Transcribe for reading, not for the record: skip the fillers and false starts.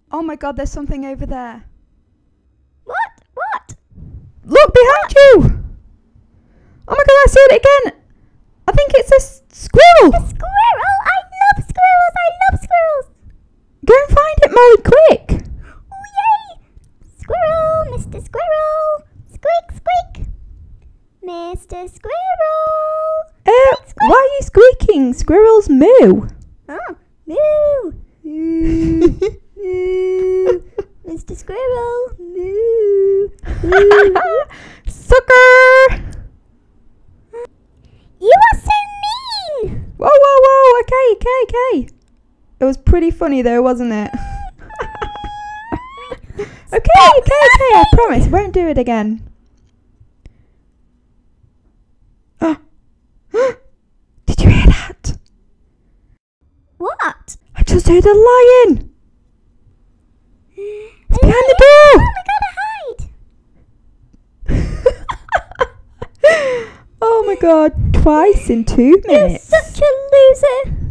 Oh my god, there's something over there. What? Look behind you! Oh my god, I see it again! I think it's a squirrel! A squirrel! I love squirrels! Go and find it, Molly, quick! Oh yay! Squirrel! Mr. Squirrel! Squeak! Mr. Squirrel! Why are you squeaking? Squirrels moo! Oh, moo! Moo! Moo! Mr. Squirrel! Moo! Moo! Sucker! You are so mean! Whoa, okay. It was pretty funny though, wasn't it? Okay, I promise, won't do it again. Did you hear that? What? I just heard a lion! It's behind the door! Oh, we gotta hide! Oh my god, twice in 2 minutes. You're such a loser!